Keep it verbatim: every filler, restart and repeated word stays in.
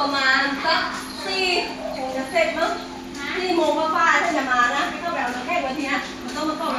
ประมาณสักสี่คงจะเสร็จมั้งสี่โมงก็ป้าถ้าจะมานะไม่ต้องไปเอาตะแคงวันทีนะมันต้องมาต้ม